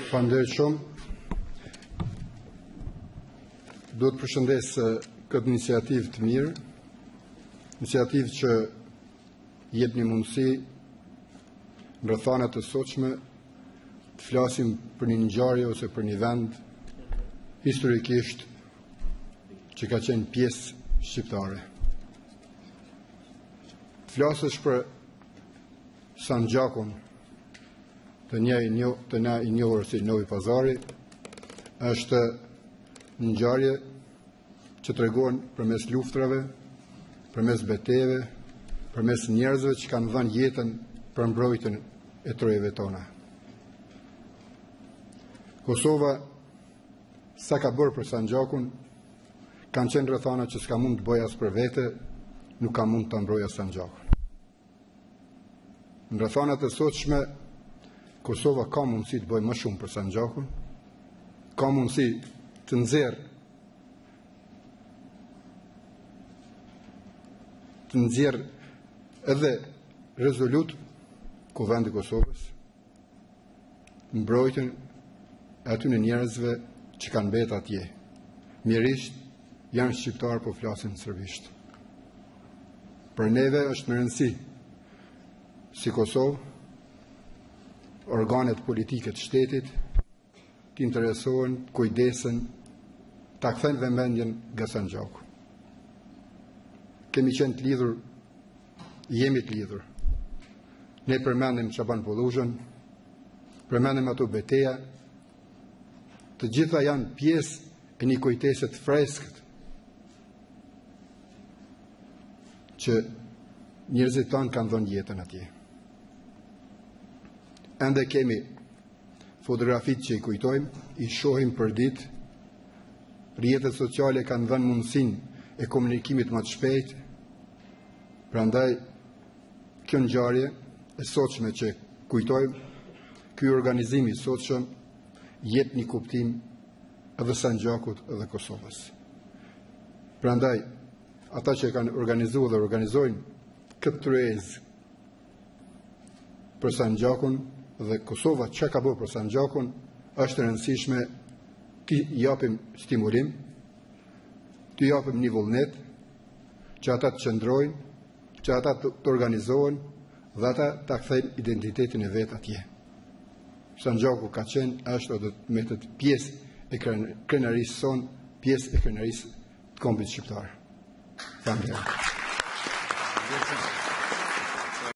Faleminderit shumë. Do të përshëndes këtë iniciativë të mirë, iniciativë që jep një mundësi në rrethanat e sotshme të flasim për një ngjarje ose për një vend historikisht që ka qenë pjesë shqiptare. Të flasësh për Sanxhakun, të na i njohur si Novi Pazari, është një ngjarje që tregon përmes luftrave, përmes betejave, përmes njerëzve që kanë dhënë jetën për mbrojtjen e trojeve tona. Kosova, sa ka bërë për Sanxhakun, kanë qenë rrethana që s'ka mund të bëj as për vete, nuk ka mund të mbrojë Sanxhakun. Në rrethanat e sotshme, Kosova ka mundësi të bëjë më shumë për Sanxhakun, ka mundësi të nxjerr edhe rezolut Kuvendi i Kosovës, mbrojtjen e atyre njerëzve që kanë mbetur atje. Mjerisht janë shqiptar, po flasin serbisht. Për neve është më rëndësi si Kosovë, organet politike të shtetit të interesohen, kujdesen, ta kthejnë vëmendjen nga Sanxhaku. Kemi qenë të lidhur, jemi të lidhur. Ne përmendim Çaban Polluzhën, përmendim ato beteja, të gjitha janë pjesë e një kujtese të freskët që njerëzit tanë kanë dhënë jetën atje. Ende kemi fotografit që i kujtojmë, i shohim për ditë, rrjetet sociale kanë dhënë mundësinë e komunikimit më të shpejtë. Prandaj kjo ngjarje e sotshme që kujtojmë, ky organizim i sotshëm jep një kuptim edhe Sanxhakut edhe Kosovës. Prandaj ata që kanë organizuar dhe organizojnë këtë tryezë për Sanxhakun dhe Kosova që ka bërë për Sanxhakun, është e rëndësishme të japim stimulim, të japim një vullnet, që ata të qëndrojnë, që ata të organizohen dhe ata të kthejnë identitetin e vet atje. Sanxhaku ka qenë, është edhe me të pjesë e krenarisë sonë, pjesë e krenarisë të kombit shqiptar. Faleminderit.